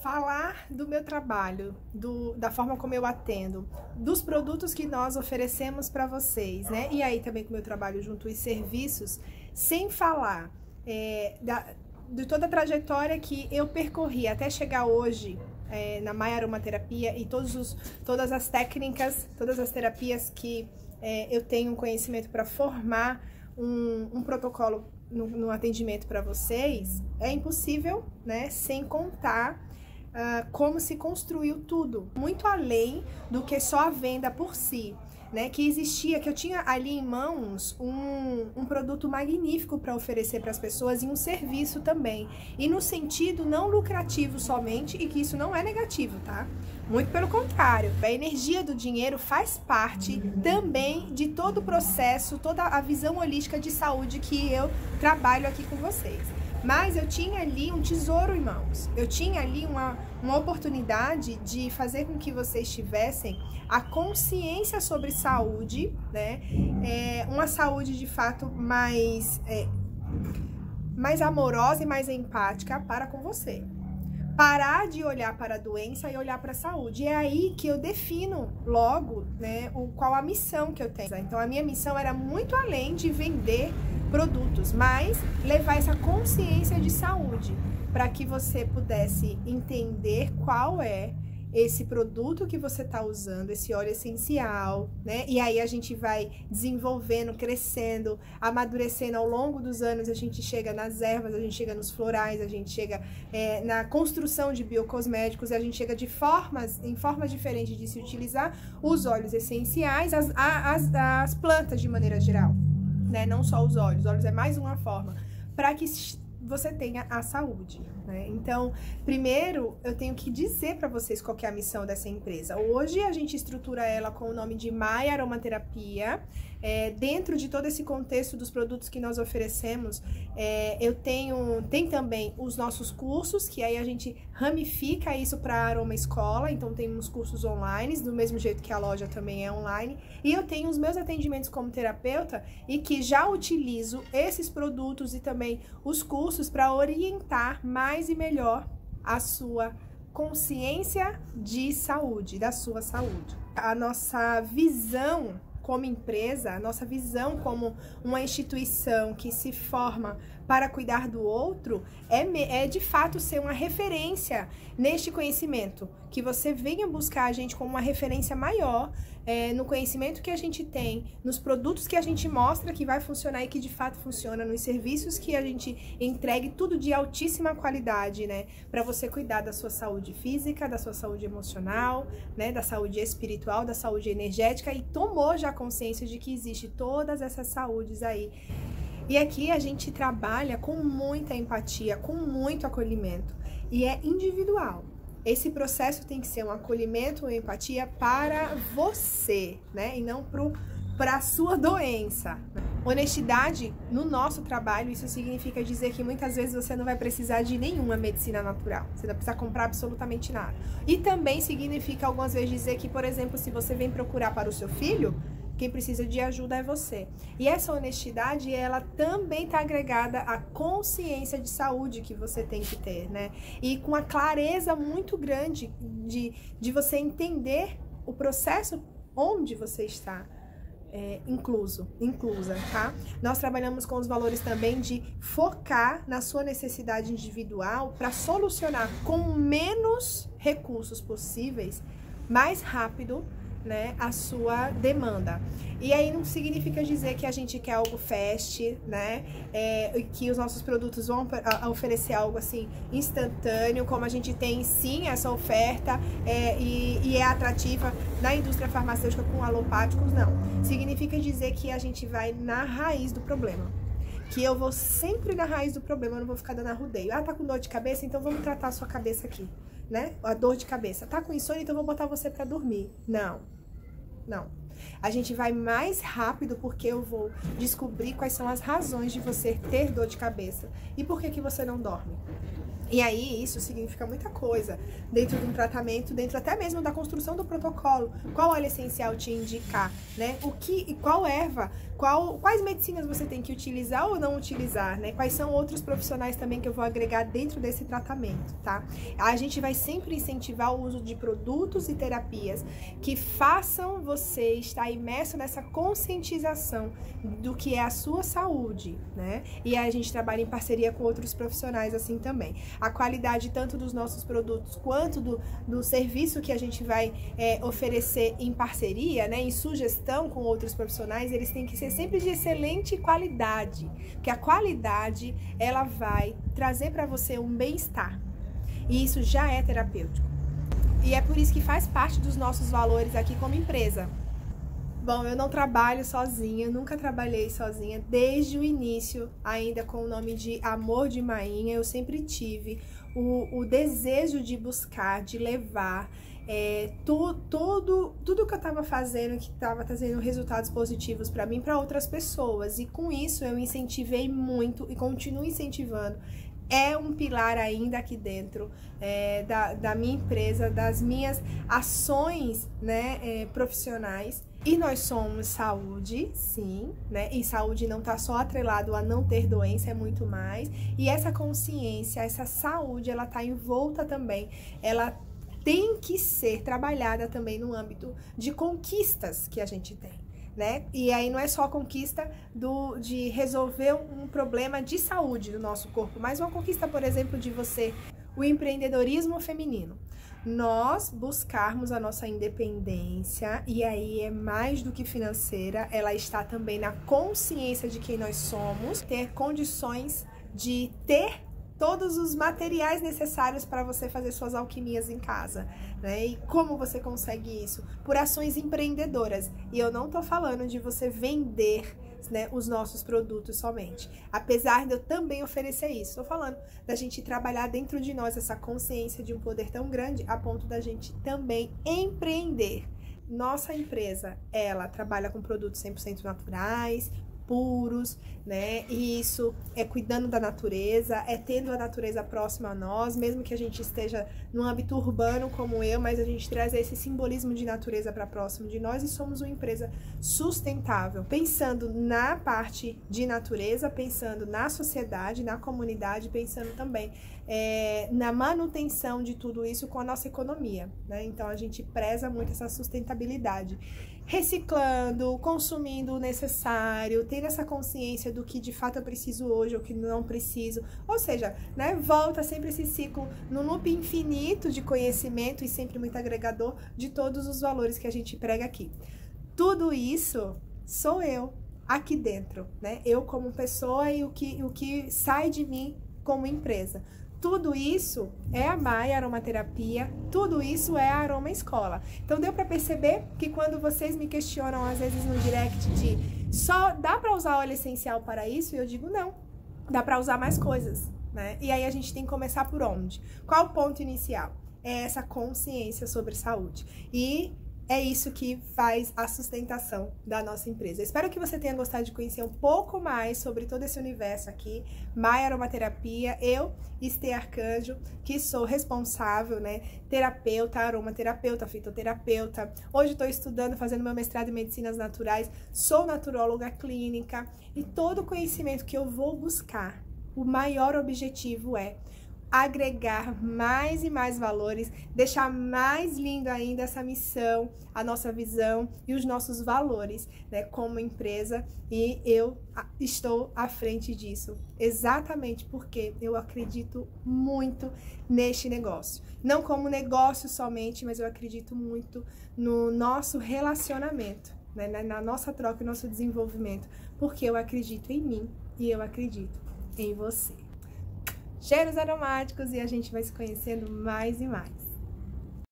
falar do meu trabalho, da forma como eu atendo, dos produtos que nós oferecemos para vocês, né? E aí também como eu trabalho junto aos serviços, sem falar de toda a trajetória que eu percorri até chegar hoje na Maia Aromaterapia e todas as técnicas, todas as terapias que eu tenho conhecimento para formar um protocolo no atendimento para vocês, é impossível, né? Sem contar como se construiu tudo, muito além do que só a venda por si, né? Que eu tinha ali em mãos um produto magnífico para oferecer para as pessoas e um serviço também, e no sentido não lucrativo somente, e que isso não é negativo, tá? Muito pelo contrário, a energia do dinheiro faz parte também de todo o processo, toda a visão holística de saúde que eu trabalho aqui com vocês. Mas eu tinha ali um tesouro em mãos, eu tinha ali uma oportunidade de fazer com que vocês tivessem a consciência sobre saúde, né? Uma saúde de fato mais amorosa e mais empática para com você. Parar de olhar para a doença e olhar para a saúde. E é aí que eu defino logo, né, qual a missão que eu tenho. Então a minha missão era muito além de vender produtos, mas levar essa consciência de saúde para que você pudesse entender qual é esse produto que você está usando, esse óleo essencial, né? E aí a gente vai desenvolvendo, crescendo, amadurecendo ao longo dos anos. A gente chega nas ervas, a gente chega nos florais, a gente chega na construção de biocosméticos, a gente chega em formas diferentes de se utilizar os óleos essenciais, as plantas de maneira geral, né? Não só os óleos é mais uma forma para que você tenha a saúde, né? Então, primeiro, eu tenho que dizer para vocês qual que é a missão dessa empresa. Hoje, a gente estrutura ela com o nome de Maia Aromaterapia. Dentro de todo esse contexto dos produtos que nós oferecemos, tem também os nossos cursos, que aí a gente ramifica isso para a Aroma Escola. Então, temos cursos online, do mesmo jeito que a loja também é online. E eu tenho os meus atendimentos como terapeuta e que já utilizo esses produtos e também os cursos para orientar mais e melhor a sua consciência de saúde, da sua saúde. A nossa visão como empresa, a nossa visão como uma instituição que se forma para cuidar do outro, é de fato ser uma referência neste conhecimento, que você venha buscar a gente como uma referência maior no conhecimento que a gente tem, nos produtos que a gente mostra que vai funcionar e que de fato funciona, nos serviços que a gente entregue, tudo de altíssima qualidade, né? Para você cuidar da sua saúde física, da sua saúde emocional, né? Da saúde espiritual, da saúde energética, e tomou já consciência de que existe todas essas saúdes aí. E aqui a gente trabalha com muita empatia, com muito acolhimento, e é individual. Esse processo tem que ser um acolhimento, uma empatia para você, né? E não para a sua doença. Honestidade no nosso trabalho, isso significa dizer que muitas vezes você não vai precisar de nenhuma medicina natural. Você não precisa comprar absolutamente nada. E também significa algumas vezes dizer que, por exemplo, se você vem procurar para o seu filho, quem precisa de ajuda é você. E essa honestidade, ela também está agregada à consciência de saúde que você tem que ter, né? E com a clareza muito grande de você entender o processo onde você está inclusa, tá? Nós trabalhamos com os valores também de focar na sua necessidade individual para solucionar com menos recursos possíveis, mais rápido, né, a sua demanda. E aí não significa dizer que a gente quer algo fast, né, que os nossos produtos vão oferecer algo assim instantâneo, como a gente tem sim essa oferta e é atrativa na indústria farmacêutica com alopáticos, não. Significa dizer que a gente vai na raiz do problema. Que eu vou sempre na raiz do problema, eu não vou ficar dando arrudeio. Ah, tá com dor de cabeça? Então vamos tratar a sua cabeça aqui, né? A dor de cabeça. Tá com insônia? Então vou botar você pra dormir. Não. A gente vai mais rápido porque eu vou descobrir quais são as razões de você ter dor de cabeça e por que você não dorme. E aí, isso significa muita coisa dentro de um tratamento, dentro até mesmo da construção do protocolo. Qual óleo essencial te indicar, né? Qual erva, quais medicinas você tem que utilizar ou não utilizar, né? Quais são outros profissionais também que eu vou agregar dentro desse tratamento, tá? A gente vai sempre incentivar o uso de produtos e terapias que façam você estar imerso nessa conscientização do que é a sua saúde, né? E a gente trabalha em parceria com outros profissionais assim também. A qualidade tanto dos nossos produtos quanto do serviço que a gente vai oferecer em parceria, né, em sugestão com outros profissionais, eles têm que ser sempre de excelente qualidade, porque a qualidade, ela vai trazer para você um bem-estar, e isso já é terapêutico. E é por isso que faz parte dos nossos valores aqui como empresa. Bom, eu não trabalho sozinha, nunca trabalhei sozinha, desde o início, ainda com o nome de Amor de Mainha, eu sempre tive o desejo de buscar, de levar tudo que eu estava fazendo, que estava trazendo resultados positivos para mim, para outras pessoas. E com isso eu incentivei muito e continuo incentivando. É um pilar ainda aqui dentro da minha empresa, das minhas ações, né, profissionais. E nós somos saúde, sim, né? E saúde não tá só atrelado a não ter doença, é muito mais. E essa consciência, essa saúde, ela tá envolta também. Ela tem que ser trabalhada também no âmbito de conquistas que a gente tem, né? E aí não é só a conquista de resolver um problema de saúde do nosso corpo, mas uma conquista, por exemplo, de você, o empreendedorismo feminino. Nós buscarmos a nossa independência, e aí é mais do que financeira, ela está também na consciência de quem nós somos, ter condições de ter todos os materiais necessários para você fazer suas alquimias em casa, né? E como você consegue isso? Por ações empreendedoras. E eu não tô falando de você vender, né, os nossos produtos somente. Apesar de eu também oferecer isso, estou falando da gente trabalhar dentro de nós essa consciência de um poder tão grande a ponto da gente também empreender. Nossa empresa, ela trabalha com produtos 100% naturais, puros, né? E isso é cuidando da natureza, é tendo a natureza próxima a nós, mesmo que a gente esteja no âmbito urbano como eu, mas a gente traz esse simbolismo de natureza para próximo de nós, e somos uma empresa sustentável, pensando na parte de natureza, pensando na sociedade, na comunidade, pensando também na manutenção de tudo isso com a nossa economia, né? Então a gente preza muito essa sustentabilidade, reciclando, consumindo o necessário, tendo essa consciência do que de fato eu preciso hoje ou que não preciso, ou seja, né, volta sempre esse ciclo no loop infinito de conhecimento e sempre muito agregador de todos os valores que a gente prega aqui. Tudo isso sou eu aqui dentro, né? Eu como pessoa e o que sai de mim como empresa. Tudo isso é a Maia Aromaterapia, tudo isso é a Aroma Escola. Então deu para perceber que quando vocês me questionam às vezes no direct de só dá para usar óleo essencial para isso, eu digo não, dá para usar mais coisas, né? E aí a gente tem que começar por onde? Qual o ponto inicial? É essa consciência sobre saúde. E é isso que faz a sustentação da nossa empresa. Espero que você tenha gostado de conhecer um pouco mais sobre todo esse universo aqui, Maia Aromaterapia. Eu, Estê Arcanjo, que sou responsável, né, terapeuta, aromaterapeuta, fitoterapeuta. Hoje estou estudando, fazendo meu mestrado em medicinas naturais, sou naturóloga clínica, e todo o conhecimento que eu vou buscar, o maior objetivo é agregar mais e mais valores, deixar mais lindo ainda essa missão, a nossa visão e os nossos valores, né, como empresa, e eu estou à frente disso, exatamente porque eu acredito muito neste negócio. Não como negócio somente, mas eu acredito muito no nosso relacionamento, né, na nossa troca e nosso desenvolvimento, porque eu acredito em mim e eu acredito em você. Cheiros aromáticos, e a gente vai se conhecendo mais e mais.